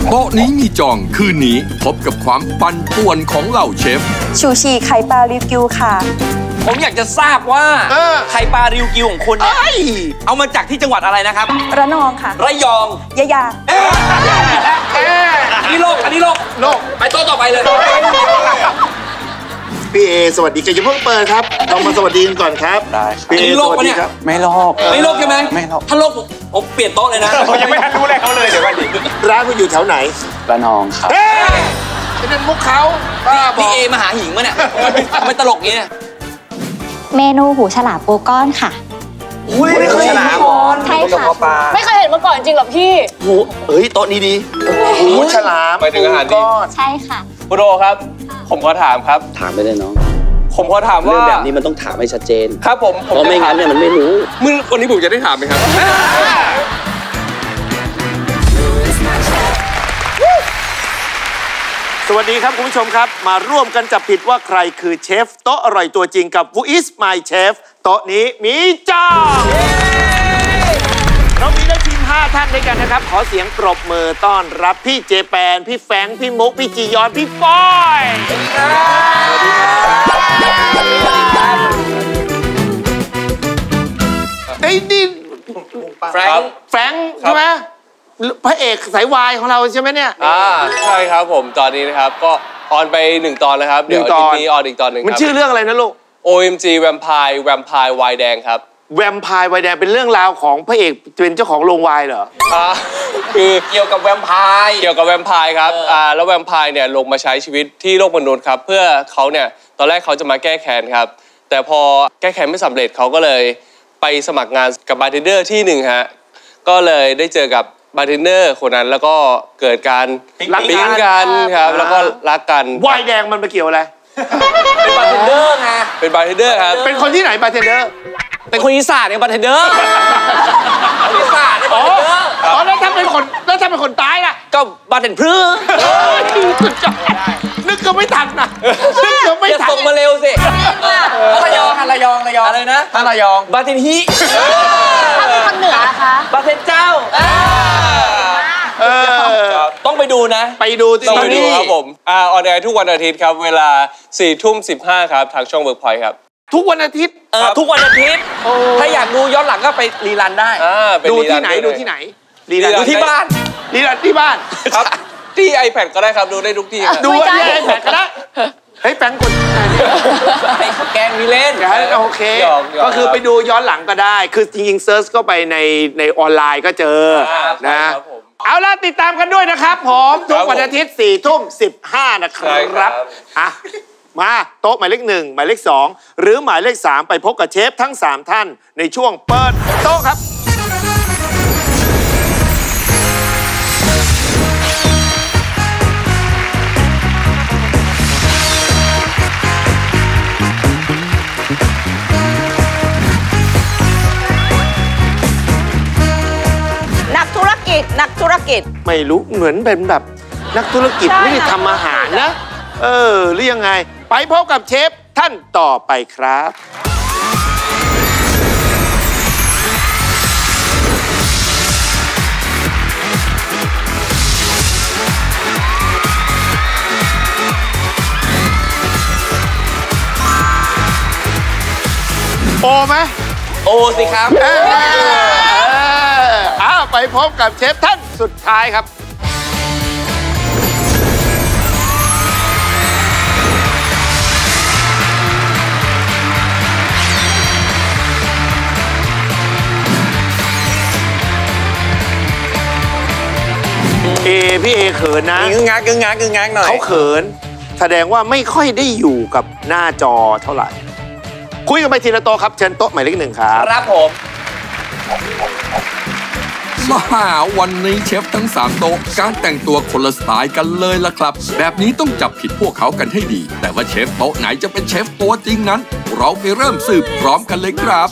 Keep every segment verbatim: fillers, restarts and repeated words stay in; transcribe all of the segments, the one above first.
โต๊ะนี้มีจองคืนนี้พบกับความปั่นป่วนของเหล่าเชฟชูชีไข่ปลาริวกิวค่ะผมอยากจะทราบว่าไข่ปลาริวกิวของคุณเนี่ยเอามาจากที่จังหวัดอะไรนะครับระนองค่ะระยองยะยาอันนี้โลกอันนี้โลกโลกไปโต๊ะต่อไปเลยพี่เอสวัสดีจะอย่าเพิ่งเปิดครับเรามาสวัสดีกันก่อนครับได้พี่เอสวัสดีครับไม่โลกไม่โลกใช่ไหมไม่โลกถ้าโลกผมเปลี่ยนโต๊ะเลยนะผมยังไม่ทันรู้เลยเขาเลยเดี๋ยวก่อนดิร้านคุณอยู่แถวไหนระนองครับเฮ้ยเป็นมุกเขาพี่เอมาหาหิงมาเนี่ยไม่ตลกงี้เมนูหูฉลามปูก้อนค่ะอุ้ยหูฉลามใช่ค่ะไม่เคยเห็นมาก่อนจริงหรอพี่หูเอ้ยโต๊ะนี้ดีหูฉลามไปถึงอาหารดีใช่ค่ะคุณโดครับผมขอถามครับถามไปเลยน้องผมขอถามว่าเรื่องแบบนี้มันต้องถามให้ชัดเจนครับผมเพราะไม่งั้นเนี่ยมันไม่รู้มึงวันนี้ผมจะได้ถามไหมครับสวัสดีครับคุณผู้ชมครับมาร่วมกันจับผิดว่าใครคือเชฟโต๊ะอร่อยตัวจริงกับ Who is my chef โต๊ะนี้มีจ้าเรามีได้ทีมห้าท่านด้วยกันนะครับขอเสียงปรบมือต้อนรับพี่เจแปนพี่แฟงพี่มุกพี่จียอนพี่ฟอยสวัสดีครับสวัสดีครับไอ้นี่แฟงแฟงใช่ไหมพระเอกสายวายของเราใช่ไหมเนี่ยอ่าใช่ครับผมตอนนี้นะครับก็ออนไปหนึ่งตอนแล้วครับเดี๋ยวอาทิตย์นี้ออนอีกตอนหนึ่งมันชื่อเรื่องอะไรนะลูกโอ เอ็ม จี Vampire Vampire วายแดงครับแวมไพร์วายแดงเป็นเรื่องราวของพระเอกเป็นเจ้าของโรงวายเหรออ่าคือเกี่ยวกับแวมไพร์เกี่ยวกับแวมไพร์ครับอ่าแล้วแวมไพร์เนี่ยลงมาใช้ชีวิตที่โลกมนุษย์ครับเพื่อเขาเนี่ยตอนแรกเขาจะมาแก้แค้นครับแต่พอแก้แค้นไม่สำเร็จเขาก็เลยไปสมัครงานกับบาร์เทนเดอร์ที่หนึ่งฮะก็เลยได้เจอกับบาร์เทนเดอร์คนนั้นแล้วก็เกิดการปิ๊งกันครับแล้วก็รักกันวายแดงมันมาเกี่ยวอะไรเป็นบาร์เทนเดอร์ไงเป็นบาร์เทนเดอร์ครับเป็นคนที่ไหนบาร์เทนเดอร์เป็นคนอีสานเนี่ยบาร์เทนเดอร์อีสานเนี่ยบาร์เทนเดอร์อ๋อแล้วถ้าเป็นคนแล้วถ้าเป็นคนตายล่ะก็บาร์เทนพรื้นึกก็ไม่ทันนะนึกก็ไม่ทันส่งมาเร็วสิระยองระยองระยองอะไรนะระยองบาร์เทนฮีถ้าเป็นคนเหนือคะบาร์เทนเจ้าต้องไปดูนะไปดูต้องไปดูครับผมอ่าออนแอร์ทุกวันอาทิตย์ครับเวลาสี่ทุ่มสิบห้าครับทางช่องเวิร์กพอยต์ครับทุกวันอาทิตย์เออทุกวันอาทิตย์ถ้าอยากดูย้อนหลังก็ไปรีรันได้ดูที่ไหนดูที่ไหนรีรันดูที่บ้านรีรันที่บ้านครับที่ iPad ก็ได้ครับดูได้ทุกที่ดูที่ iPad ก็ได้เฮ้ยแฟงคนแกงมีเล่นโอเคก็คือไปดูย้อนหลังก็ได้คือจริงๆเซิร์ชก็ไปในในออนไลน์ก็เจอนะเอาล่ะติดตามกันด้วยนะครับผมทุกวันอาทิตย์สี่ทุ่มสิบห้านะครับอ่ะมาโต๊ะหมายเลขหนึ่งหมายเลขสองหรือหมายเลขสามไปพบกับเชฟทั้งสามท่านในช่วงเปิดโต๊ะครับนักธุรกิจนักธุรกิจไม่รู้เหมือนเป็นแบบนักธุรกิจไม่ได้ทำอาหารนะเออหรือยังไงไปพบกับเชฟท่านต่อไปครับโอไหมโอสิครับเอออ้าวไปพบกับเชฟท่านสุดท้ายครับเอพี่เอเขินนะกึ่งงักกึ่งงักกึ่งงักหน่อยเขาเขินแสดงว่าไม่ค่อยได้อยู่กับหน้าจอเท่าไหร่คุยกันไปทีละโต๊ะครับเชิญโต๊ะหมายเลขหนึ่งครับครับผมมาวันนี้เชฟทั้งสามโต๊ะการแต่งตัวคนละสไตล์กันเลยล่ะครับแบบนี้ต้องจับผิดพวกเขากันให้ดีแต่ว่าเชฟโต๊ะไหนจะเป็นเชฟตัวจริงนั้นเราไปเริ่มสืบพร้อมกันเลยครับ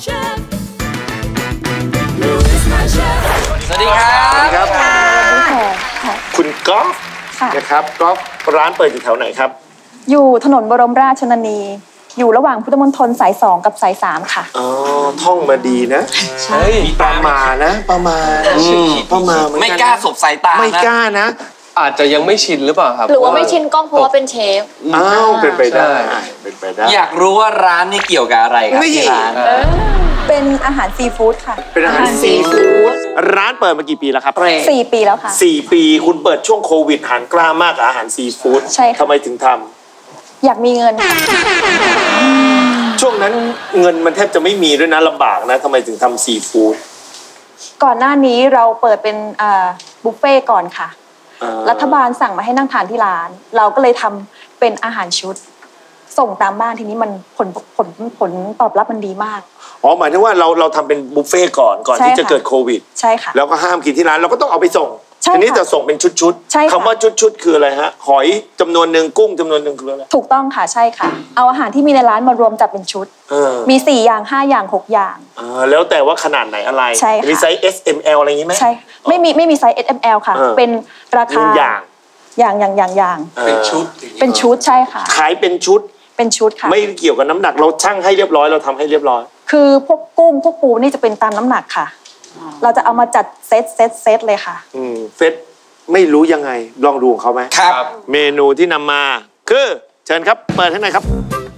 สวัสดีครับสวัสดีครับคุณก๊อฟนะครับก๊อฟร้านเปิดอยู่แถวไหนครับอยู่ถนนบรมราชชนนีอยู่ระหว่างพุทธมณฑลสายสองกับสายสามค่ะอ๋อท่องมาดีนะใช่ประมาณนะประมาณประมาณไม่กล้าสบสายตาไม่กล้านะอาจจะยังไม่ชินหรือเปล่าครับหรือว่าไม่ชินกล้องเพราะว่าเป็นเชฟอ้าวเป็นไปได้เป็นไปได้อยากรู้ว่าร้านนี่เกี่ยวกับอะไรครับที่ร้านเป็นอาหารซีฟู้ดค่ะเป็นอาหารซีฟู้ดร้านเปิดมากี่ปีแล้วครับสี่ปีแล้วค่ะสี่ปีคุณเปิดช่วงโควิดหันกล้ามากกับอาหารซีฟู้ดใช่ค่ะทำไมถึงทำอยากมีเงินค่ะช่วงนั้นเงินมันแทบจะไม่มีด้วยนะลำบากนะทำไมถึงทำซีฟู้ดก่อนหน้านี้เราเปิดเป็นบุฟเฟ่ก่อนค่ะรัฐบาลสั่งมาให้นั่งทานที่ร้านเราก็เลยทำเป็นอาหารชุดส่งตามบ้านทีนี้มันผลผลผลตอบรับมันดีมากอ๋อหมายถึงว่าเราเราทำเป็นบุฟเฟ่ก่อนก่อนที่จะเกิดโควิดใช่ค่ะแล้วก็ห้ามกินที่ร้านเราก็ต้องเอาไปส่งทีนี้จะส่งเป็นชุดๆคำว่าชุดๆคืออะไรฮะหอยจำนวนหนึ่งกุ้งจำนวนหนึ่งคืออะไรถูกต้องค่ะใช่ค่ะเอาอาหารที่มีในร้านมารวมจัดเป็นชุดมีสี่อย่างห้าอย่างหกอย่างแล้วแต่ว่าขนาดไหนอะไรมีไซส์ เอส เอ็ม แอล อะไรอย่างนี้ไหมใช่ไม่มีไม่มีไซส์ เอส เอ็ม แอล ค่ะเป็นราคาอย่างอย่างอย่างอย่างอย่างเป็นชุดเป็นชุดใช่ค่ะขายเป็นชุดเป็นชุดค่ะไม่เกี่ยวกับน้ำหนักเราชั่งให้เรียบร้อยเราทำให้เรียบร้อยคือพวกกุ้งพวกปูนี่จะเป็นตามน้ำหนักค่ะเราจะเอามาจัดเซตเซตเซตเลยค่ะอืมเซตไม่รู้ยังไงลองดูของเขาไหมครับเมนูที่นำมาคือเชิญครับเปิดให้หน่อยครับ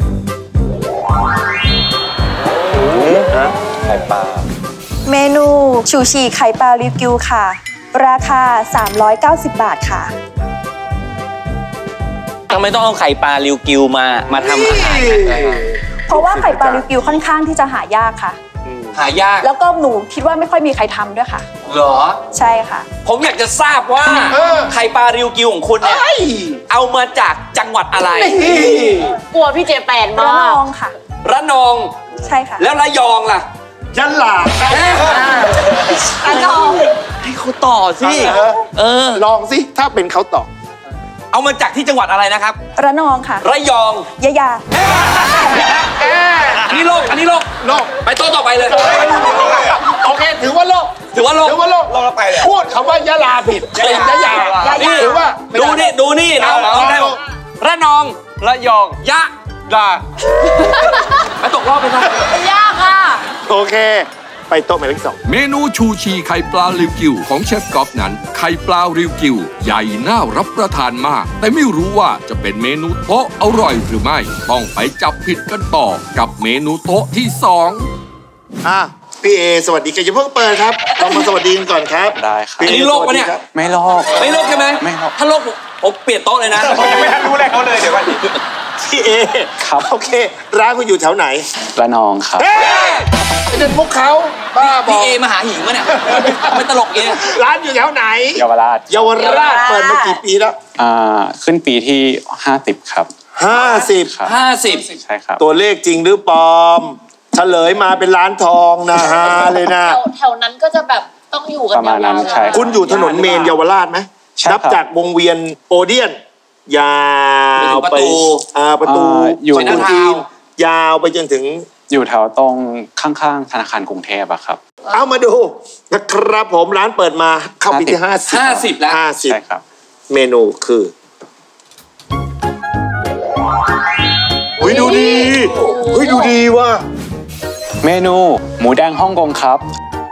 ไข่ปลาเมนูชูชีไข่ปลาริวกิวค่ะราคาสามร้อยเก้าสิบบาทค่ะทำไมต้องเอาไข่ปลาริวกิวมามาทำอาหารเพราะว่าไข่ปลาริวกิวค่อนข้างที่จะหายากค่ะหายากแล้วก็หนูคิดว่าไม่ค่อยมีใครทำด้วยค่ะเหรอใช่ค่ะผมอยากจะทราบว่าไข่ปลาริวกิวของคุณเนี่ยเอามาจากจังหวัดอะไรกลัวพี่เจแปนมากระนองค่ะระนองใช่ค่ะแล้วระยองล่ะยะลาระนองให้เขาต่อสิเออลองสิถ้าเป็นเขาต่อเอามาจากที่จังหวัดอะไรนะครับระนองค่ะระยองยะยาอันนี้โลกอันนี้โลกโลกไปโต๊ะต่อไปเลยโอเคถือว่าโลกถือว่าโลกถือว่าโลกโลกเราไปเลยพูดคำว่ายะลาผิดเป็นยะยาถือว่าดูนี่ดูนี่น้องน้องได้ระนองระยองยะลาไปตกรอบไปนะยากค่ะโอเคไปโต๊ะหมายเลขสองเมนูชูชีไข่ปลาริวกิวของเชฟก๊อฟนั้นไข่ปลาริวกิวใหญ่น่ารับประทานมากแต่ไม่รู้ว่าจะเป็นเมนูโต๊ะอร่อยหรือไม่ต้องไปจับผิดกันต่อกับเมนูโต๊ะที่สองอ่ะพี่เอสวัสดีกันอย่าเพิ่งเปิดครับเรามาสวัสดีกันก่อนครับได้ครับอันนี้โลกปะเนี่ยไม่โลกไม่โลกใช่ไหมไม่โลกถ้าโลกผมเปลี่ยนโต๊ะเลยนะผมยังไม่ทันรู้เลยเขาเลยเดี๋ยวก่อนพี่เอครับโอเคร้านคุณอยู่แถวไหนระนองครับเป็นพวกเขาบ้าบอพี่เอมาหาหิงวะเนี่ยไม่ตลกเองร้านอยู่แถวไหนเยาวราชเยาวราชเปิดมากี่ปีแล้วอ่าขึ้นปีที่ห้าสิบครับห้าสิบห้าสิบใช่ครับตัวเลขจริงหรือปลอมเฉลยมาเป็นร้านทองนะฮะเลยนะแถวนั้นก็จะแบบต้องอยู่กันประมาณนั้นใช่คุณอยู่ถนนเมนเยาวราชไหมนับจากวงเวียนโอเดียนยาวไปอ่าประตูอยู่จีนยาวไปจนถึงอยู่แถวตรงข้างๆธนาคารกรุงเทพอะครับเอามาดูนะครับผมร้านเปิดมาเข้าปีที่ห้าสิบห้าสิบแล้วห้าสิบใช่ครับเมนูคือเฮ้ยดูดีเฮ้ยดูดีว่ะเมนูหมูแดงฮ่องกงครับ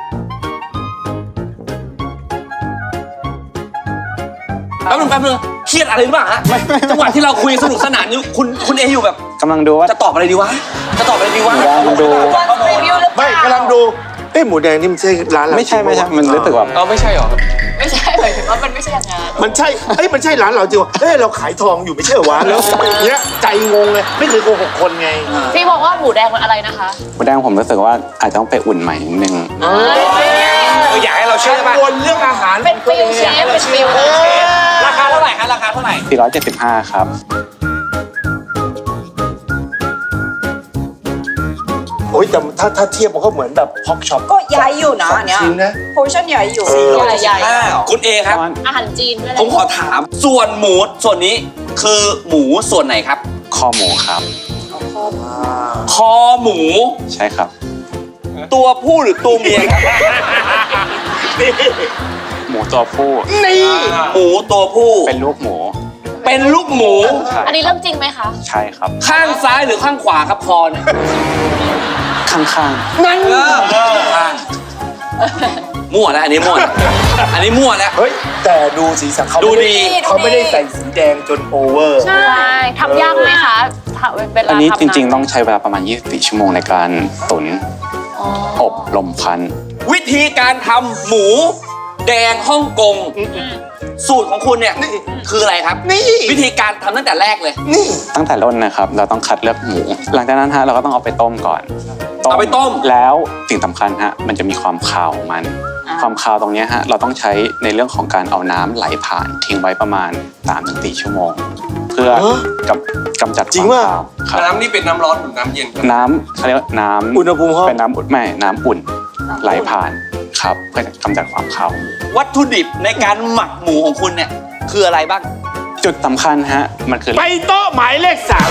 แป๊บนึงแป๊บนึงเครียดอะไรหรือเปล่าฮะจังหวะที่เราคุยสนุกสนานนี่คุณคุณเออยู่แบบกำลังดูว่าจะตอบอะไรดีวะจะตอบอะไรดีวะกำลังดูไม่กำลังดูเอ้หมูแดงนี่มันใช่ร้านเราไม่ใช่ไม่ใช่มันรู้สึกว่าเออไม่ใช่หรอไม่ใช่หมายถึงว่ามันไม่ใช่อย่างนั้นมันใช่เอ้ยมันใช่ร้านเราจริงเอ้ยเราขายทองอยู่ไม่ใช่วะแล้วอย่างเงี้ยใจงงเลยไม่เคยโกหกคนไงพี่บอกว่าหมูแดงมันอะไรนะคะหมูแดงผมรู้สึกว่าอาจจะต้องไปอุ่นใหม่นิดนึงอยากให้เราเชื่อป่ะวนเรื่องอาหารเป็นฟิลเชฟเป็นฟิลราคาเท่าไหร่ฮะราคาเท่าไหร่สี่ร้อยเจ็ดสิบห้าครับโอ้ยแต่ถ้าถ้าเทียบมันก็เหมือนแบบพ็อกช็อปก็ใหญ่อยู่นะเนี่ยโพชั่นใหญ่อยู่ใหญ่ใหญ่คุณเอครับอาหารจีนด้วยผมขอถามส่วนหมูส่วนนี้คือหมูส่วนไหนครับคอหมูครับคอหมูใช่ครับตัวผู้หรือตัวเมียครับหมูตัวผู้นี่หมูตัวผู้เป็นลูกหมูเป็นลูกหมูอันนี้เรื่องจริงไหมคะใช่ครับข้างซ้ายหรือข้างขวาครับคอเนี่ยข้างข้างนั่นข้างมั่วแล้วอันนี้มั่วอันนี้มั่วแล้วเฮ้ยแต่ดูสีสันเขาดูดีเขาไม่ได้ใส่สีแดงจนโอเวอร์ใช่ทำยากไหมคะเวลาอันนี้จริงๆต้องใช้เวลาประมาณยี่สิบสี่ชั่วโมงในการตุ๋นอบลมควันวิธีการทำหมูแดงฮ่องกงสูตรของคุณเนี่ยคืออะไรครับนี่วิธีการทำตั้งแต่แรกเลยนี่ตั้งแต่ต้นนะครับเราต้องคัดเลือกหมูหลังจากนั้นฮะเราก็ต้องเอาไปต้มก่อนเอาไปต้มแล้วสิ่งสำคัญฮะมันจะมีความคาวของมันความคาวตรงนี้ฮะเราต้องใช้ในเรื่องของการเอาน้ำไหลผ่านทิ้งไว้ประมาณ สามถึงสี่ ชั่วโมงเพื่อกำกำจัดความคาวน้ำนี่เป็นน้ำร้อนหรือน้ำเย็นน้ำเขาเรียกว่าน้ำอุณหภูมิเป็นน้ำอุ่นไม่น้ำอุ่นไหลผ่านครับเพื่อกำจัดความคาววัตถุดิบในการหมักหมูของคุณเนี่ยคืออะไรบ้างจุดสำคัญฮะมันคือไปโต๊ะหมายเลขสาม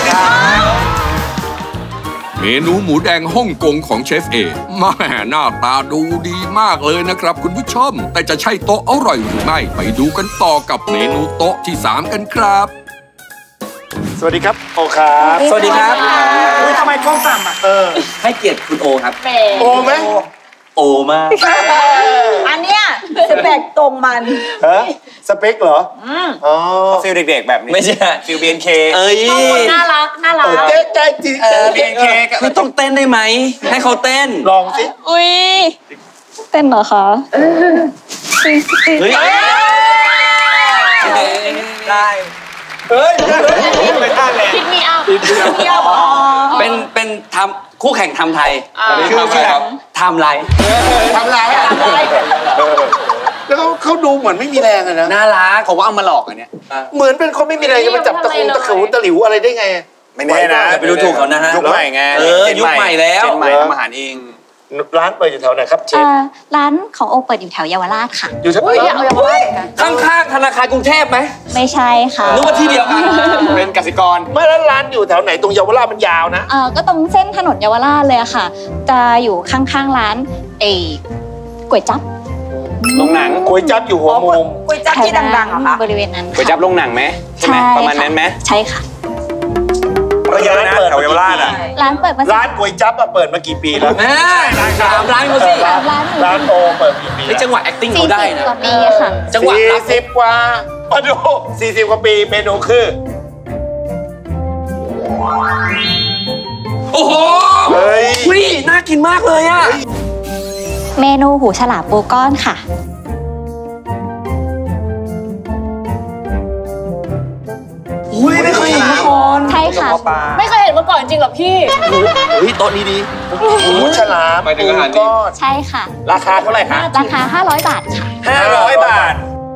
เมนูหมูแดงฮ่องกงของเชฟเอแม่หน้าตาดูดีมากเลยนะครับคุณผู้ชมแต่จะใช่โต๊ะอร่อยหรือไม่ไปดูกันต่อกับเมนูโต๊ะที่สามกันครับสวัสดีครับโอครับสวัสดีครับอุ้ยทำไมกล้องต่ำอ่ะเออให้เกียรติคุณโอครับโอไหมโอมากอันเนี้ยสเปคตรงมันฮะสเปคเหรออ๋อฟิลเด็กๆแบบนี้ไม่ใช่ฟิล บี เอ็น เค เอ้ยน่ารักน่ารักเจ๊ใจจริงบี เอ็น เค คือต้องเต้นได้ไหมให้เขาเต้นลองสิอุ้ยเต้นเหรอคะเฮ้ยได้เฮ้ยไม่ได้เลยคิดมีอัพคิดมีอัพเป็นเป็นทำคู่แข่งทำไทยคืออะไรครับทำไรทำไรแล้วเขาเขาดูเหมือนไม่มีแรงอะนะน่ารักผมว่าเอามาหลอกอันเนี้ยเหมือนเป็นคนไม่มีแรงจะมาจับตะคุงตะขูตะหลิวอะไรได้ไงไม่แน่นะไปดูถูกเขานะฮะยุคใหม่ไงเออยุคใหม่แล้วเจนใหม่ทำอาหารเองร้านเปิดอยู่แถวไหนครับเชฟร้านของโอเปิดอยู่แถวเยาวราชค่ะอยู่แถวเยาวราชข้างๆธนาคารกรุงเทพไหมไม่ใช่ค่ะนึกว่าที่เดียวกันเป็นกสิกรไม่แล้วร้านอยู่แถวไหนตรงเยาวราชมันยาวนะเออก็ตรงเส้นถนนเยาวราชเลยค่ะจะอยู่ข้างๆร้านเอ๋ก๋วยจั๊บโรงหนังก๋วยจั๊บอยู่หัวมุมก๋วยจั๊บที่ดังๆเหรอคะบริเวณนั้นก๋วยจั๊บโรงหนังไหมใช่ไหมประมาณนั้นไหมใช่ค่ะร้านเปิดแถวเยาวราชอ่ะร้านเปิดมาร้านก๋วยจั๊บอะเปิดมากี่ปีแล้วแม่สามร้านเขาสิร้านโอเปิดกี่ปีแล้วจังหวะ acting เขาได้นะกว่าปีค่ะจังหวะสี่สิบกว่ามาดูสี่สิบกว่าปีเมนูคือโอ้โหเฮ้ยนี่น่ากินมากเลยอ่ะเมนูหูฉลามปูก้อนค่ะอุ้ยไม่เคยเห็นมาก่อนใช่ค่ะไม่เคยเห็นมาก่อนจริงหรอพี่เฮ้ยโต๊ะนี้ดีหูฉลามปูก้อนใช่ค่ะราคาเท่าไหร่คะราคาห้าร้อยบาทค่ะห้าร้อยบาท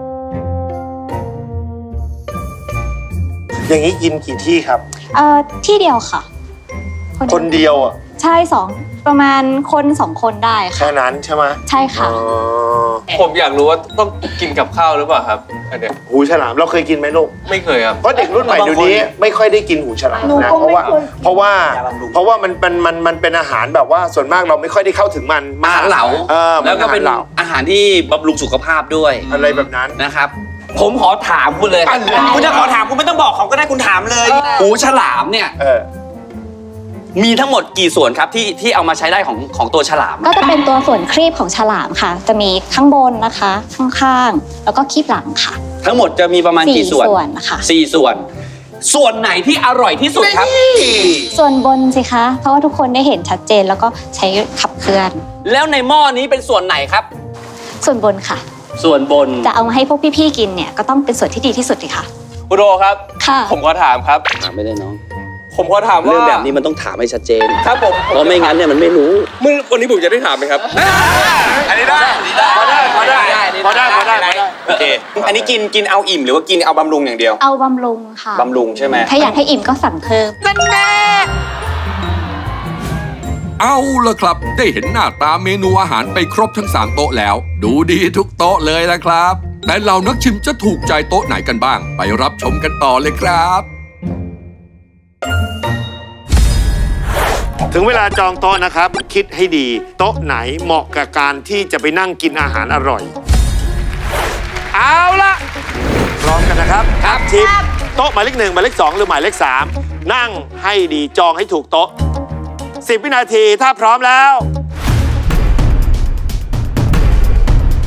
อย่างนี้กินกี่ที่ครับเอ่อที่เดียวค่ะคนเดียวอ่ะใช่สองประมาณคนสองคนได้ค่ะแค่นั้นใช่ไหมใช่ค่ะผมอยากรู้ว่าต้องกินกับข้าวหรือเปล่าครับอันเนี้ยหูฉลามเราเคยกินไหมลูกไม่เคยครับเพราะเด็กรุ่นใหม่เดี๋ยวนี้ไม่ค่อยได้กินหูฉลามนะเพราะว่าเพราะว่าเพราะว่ามันมันมันมันเป็นอาหารแบบว่าส่วนมากเราไม่ค่อยได้เข้าถึงมันอาหารเหลาแล้วก็เป็นอาหารที่บำรุงสุขภาพด้วยอะไรแบบนั้นนะครับผมขอถามคุณเลยคุณจะขอถามคุณไม่ต้องบอกเขาก็ได้คุณถามเลยหูฉลามเนี่ยมีทั้งหมดกี่ส่วนครับที่ที่เอามาใช้ได้ของของตัวฉลามก็จะเป็นตัวส่วนครีบของฉลามค่ะจะมีข้างบนนะคะข้างๆแล้วก็ครีบหลังค่ะทั้งหมดจะมีประมาณกี่ส่วนสี่ส่วนนะคะสี่ส่วนส่วนไหนที่อร่อยที่สุดครับส่วนบนสิคะเพราะว่าทุกคนได้เห็นชัดเจนแล้วก็ใช้ขับเคลื่อนแล้วในหม้อนี้เป็นส่วนไหนครับส่วนบนค่ะส่วนบนจะเอามาให้พวกพี่ๆกินเนี่ยก็ต้องเป็นส่วนที่ดีที่สุดเลยค่ะคุณโรครับค่ะผมขอถามครับถามไม่ได้น้องผมขอถามว่าเรื่องแบบนี้มันต้องถามให้ชัดเจนครับผมเพราะไม่งั้นเนี่ยมันไม่รู้เมื่อวันนี้ผมจะได้ถามไหมครับอันนี้ได้พอได้พอได้พอได้พอได้โอเคอันนี้กินกินเอาอิ่มหรือว่ากินเอาบำรุงอย่างเดียวเอาบำรุงค่ะบำรุงใช่ไหมถ้าอยากให้อิ่มก็สั่งเพิ่มนั่นแน่เอาละครับได้เห็นหน้าตาเมนูอาหารไปครบทั้งสามโต๊ะแล้วดูดีทุกโต๊ะเลยละครับแต่เหล่านักชิมจะถูกใจโต๊ะไหนกันบ้างไปรับชมกันต่อเลยครับถึงเวลาจองโต๊ะนะครับคิดให้ดีโต๊ะไหนเหมาะกับการที่จะไปนั่งกินอาหารอร่อยเอาละพร้อมกันนะครับครับทีมโต๊ะหมายเลขหนึ่งหมายเลขสองหรือหมายเลขสามนั่งให้ดีจองให้ถูกโต๊ะสิบวินาทีถ้าพร้อมแล้ว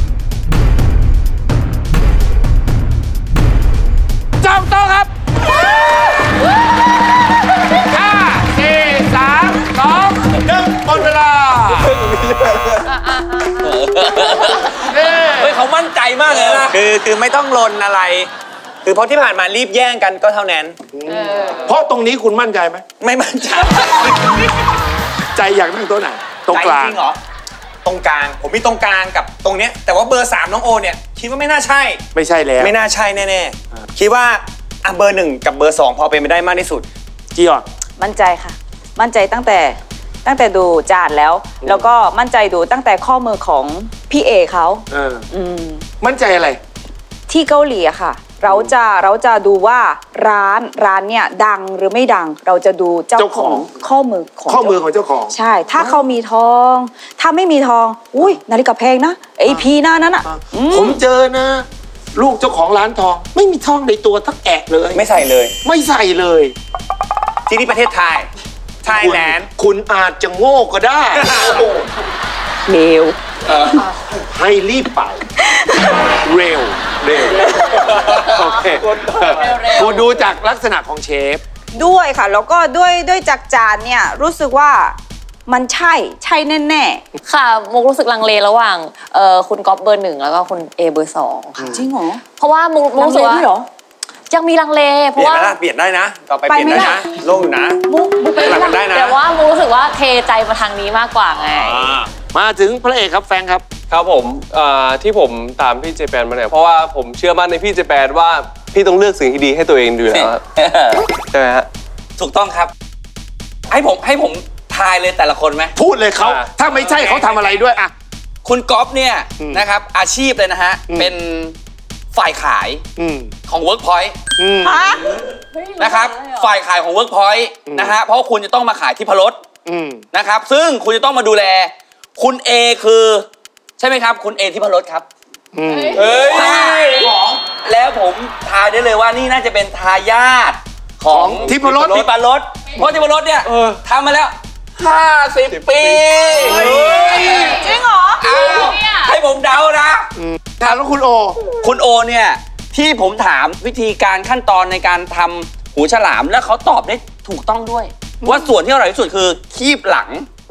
คือคือไม่ต้องลนอะไร คือเพราะที่ผ่านมารีบแย่งกันก็เท่านั้นเพราะตรงนี้คุณมั่นใจไหมไม่มั่นใจใจอยากนั่งโต๊ะไหนตรงกลางจริงเหรอตรงกลางผมมีตรงกลางกับตรงเนี้ยแต่ว่าเบอร์สามน้องโอเนี่ยคิดว่าไม่น่าใช่ไม่ใช่แล้วไม่น่าใช่แน่ๆคิดว่าอ่ะเบอร์หนึ่งกับเบอร์สองพอเป็นไปได้มากที่สุดจีอ่ะมั่นใจค่ะมั่นใจตั้งแต่ตั้งแต่ดูจานแล้วแล้วก็มั่นใจดูตั้งแต่ข้อมือของพี่เอเขาเอออืมมั่นใจอะไรที่เกาหลีอะค่ะเราจะเราจะดูว่าร้านร้านเนี่ยดังหรือไม่ดังเราจะดูเจ้าของข้อมือของข้อมือของเจ้าของใช่ถ้าเขามีทองถ้าไม่มีทองอุ้ยนาฬิกาแพงนะไอพีหน้านั้นอะผมเจอนะลูกเจ้าของร้านทองไม่มีทองในตัวทักแอะเลยไม่ใส่เลยไม่ใส่เลยที่นี่ประเทศไทยไทยแลนด์คุณอาจจะโง่ก็ได้เร็วให้รีบไปเร็วเร็วโอเคกูดูจากลักษณะของเชฟด้วยค่ะแล้วก็ด้วยด้วยจากจานเนี่ยรู้สึกว่ามันใช่ใช่แน่ๆค่ะมุกรู้สึกลังเลระหว่างเอ่อคุณก๊อฟเบอร์หนึ่งแล้วก็คุณเอเบอร์สองค่ะจริงเหรอเพราะว่ามุกรู้สึกว่ายังมีลังเลเพราะว่าเปลี่ยนได้นะต่อไปเปลี่ยนได้นะโล่งอยู่นะมุกมุกเป็นได้นะแต่ว่ามุกรู้สึกว่าเทใจมาทางนี้มากกว่าไงมาถึงพระเอกครับแฟงครับครับผมที่ผมตามพี่เจแปนมาเนี่ยเพราะว่าผมเชื่อมั่นในพี่เจแปนว่าพี่ต้องเลือกสิ่งที่ดีให้ตัวเองดูแล้วใช่ไหมฮะถูกต้องครับให้ผมให้ผมทายเลยแต่ละคนไหมพูดเลยเขาถ้าไม่ใช่เขาทำอะไรด้วยอะคุณก๊อฟเนี่ยนะครับอาชีพเลยนะฮะเป็นฝ่ายขายของ Workpoint นะครับฝ่ายขายของ Workpoint นะฮะเพราะคุณจะต้องมาขายที่พรสนะครับซึ่งคุณจะต้องมาดูแลคุณเอคือใช่ไหมครับคุณเอที่พรสครับเฮ้ยแล้วผมทายได้เลยว่านี่น่าจะเป็นทายาทของที่พรสที่พรสเพราะที่พรสเนี่ยทำมาแล้วห้าสิบปีจริงเหรอให้ผมเดานะถามแล้วคุณโอคุณโอเนี่ยที่ผมถามวิธีการขั้นตอนในการทำหูฉลามแล้วเขาตอบได้ถูกต้องด้วยว่าส่วนที่อร่อยที่สุดคือคีบหลัง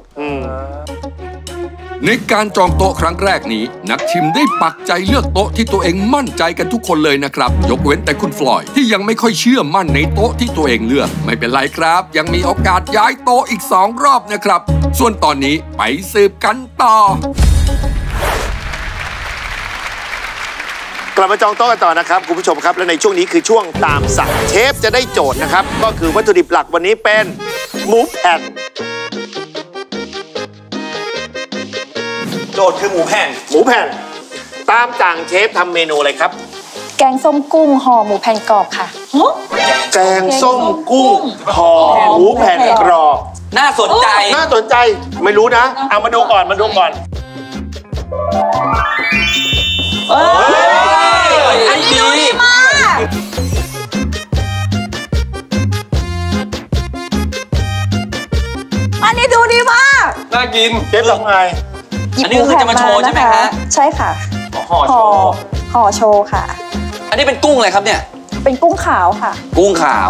ในการจองโต๊ะครั้งแรกนี้นักชิมได้ปักใจเลือกโต๊ะที่ตัวเองมั่นใจกันทุกคนเลยนะครับยกเว้นแต่คุณฟลอยด์ที่ยังไม่ค่อยเชื่อมั่นในโต๊ะที่ตัวเองเลือกไม่เป็นไรครับยังมีโอกาสย้ายโต๊ะอีกสองรอบนะครับส่วนตอนนี้ไปสืบกันต่อกลับมาจองโต๊ะกันต่อนะครับคุณผู้ชมครับและในช่วงนี้คือช่วงตามสั่งเชฟจะได้โจทย์นะครับก็คือวัตถุดิบหลักวันนี้เป็นหมูแผ่นโจทย์คือหมูแผ่นหมูแผ่นตามสั่งเชฟทำเมนูอะไรครับแกงส้มกุ้งห่อหมูแผ่นกรอบค่ะแกงส้มกุ้งห่อหมูแผ่นกรอบน่าสนใจน่าสนใจไม่รู้นะเอามาดูก่อนมาดูก่อนอันนี้ดูดีมากอันนี้ดูดีมากน่ากินเชฟทำไงอันนี้คือจะมาโชว์ใช่ไหมฮะใช่ค่ะห่อโชว์ห่อโชว์ค่ะอันนี้เป็นกุ้งอะไรครับเนี่ยเป็นกุ้งขาวค่ะกุ้งขาว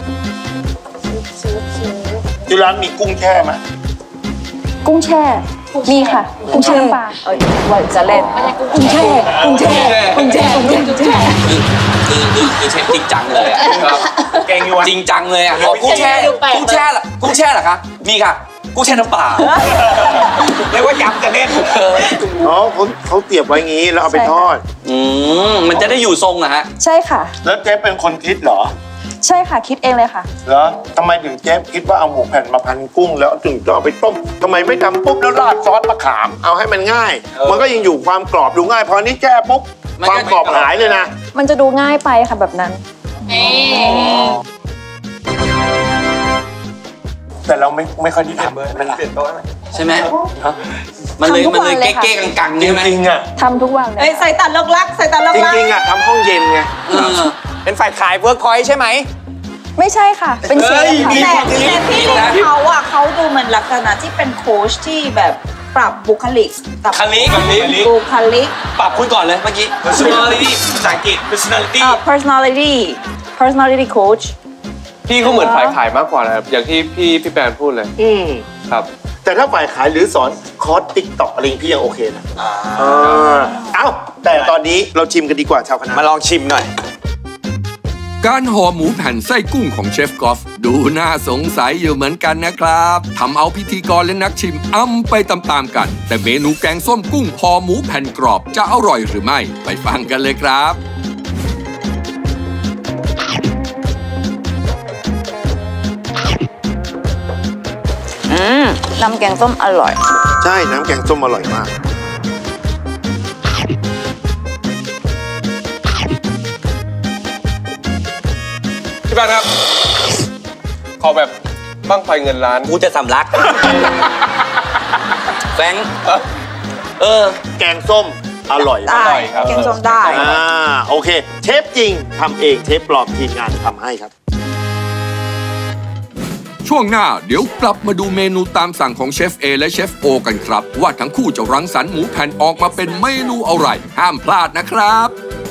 ที่ร้านมีกุ้งแช่ไหมกุ้งแช่มีค่ะกุ้งแช่ปลาเอ้ยวันจะเล่นกุ้งแช่กุ้งแช่กุ้งแช่กุ้งแช่กุ้งแช่คือคือคือเชฟจริงจังเลยอ่ะเก่งอยู่จริงจังเลยอ่ะกุ้งแช่กุ้งแช่กุ้งแช่เหรอคะมีค่ะกุ้งแช่น้ำปลาเรียกว่ายำจะเล่นอ๋อเขาเขาเตรียมไว้งี้แล้วเอาไปทอดอืมมันจะได้อยู่ทรงนะฮะใช่ค่ะแล้วเจ๊เป็นคนคิดเหรอใช่ค่ะคิดเองเลยค่ะเหรอทำไมถึงเจ๊คิดว่าเอาหมูแผ่นมาพันกุ้งแล้วถึงจะเอาไปต้มทำไมไม่ทำปุ๊บแล้วราดซอสมะขามเอาให้มันง่ายมันก็ยังอยู่ความกรอบดูง่ายพอนี้แช่ปุ๊บความกรอบหายเลยนะมันจะดูง่ายไปค่ะแบบนั้นแต่เราไม่ไม่ค่อยได้ทำเวลาใช่ไหมมันเลยมันเลยเก๊กๆกังๆใช่ไหมจริงอ่ะทำทุกวันเลยใส่ตัดลกลักใส่ตัดลกลักจริงๆอ่ะทำห้องเย็นไงเป็นฝ่ายขาย Workpoint ใช่ไหมไม่ใช่ค่ะเป็นเชฟแต่แต่พี่เขาอ่ะเขาดูเหมือนลักษณะที่เป็นโค้ชที่แบบปรับบุคลิกบุคลิกบุคลิกปรับคุณก่อนเลยเมื่อกี้ personality ภาษาอังกฤษ personality personality personality coach พี่เขาเหมือนฝ่ายขายมากกว่านะครับอย่างที่พี่พี่แปนพูดเลยอืมครับแต่ถ้าฝ่ายขายหรือสอนคอร์สติ๊กต็อกอะไรพี่ยังโอเคนะเอ้าแต่ตอนนี้เราชิมกันดีกว่าชาวคณะมาลองชิมหน่อยการห่อหมูแผ่นไส้กุ้งของเชฟกอล์ฟดูน่าสงสัยอยู่เหมือนกันนะครับทำเอาพิธีกรและนักชิมอ้ำไปตามๆกันแต่เมนูแกงส้มกุ้งห่อหมูแผ่นกรอบจะอร่อยหรือไม่ไปฟังกันเลยครับอืมน้ำแกงส้มอร่อยใช่น้ำแกงส้มอร่อยมากพี่บ้านครับขอแบบบั้งไฟเงินล้านกูจะสำลักแฟงเออแกงส้มอร่อยอร่อยครับแกงส้มได้อ่าโอเคเชฟจริงทำเองเชฟปลอมทีมงานทำให้ครับช่วงหน้าเดี๋ยวกลับมาดูเมนูตามสั่งของเชฟเอและเชฟโอกันครับว่าทั้งคู่จะรังสรรค์หมูแผ่นออกมาเป็นเมนูอะไรห้ามพลาดนะครับ